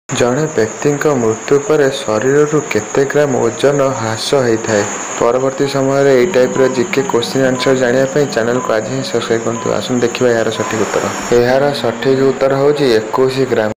जड़े व्यक्ति मृत्यु पर शरीर केते ग्राम ओजन ह्रास होता है। परवर्ती समय यही टाइप जीके क्वेश्चन आंसर जानापी चैनल को आज ही सब्सक्राइब करूँ। आसन देखा यार सठिक उत्तर। यार सठिक उत्तर हूँ 21 ग्राम।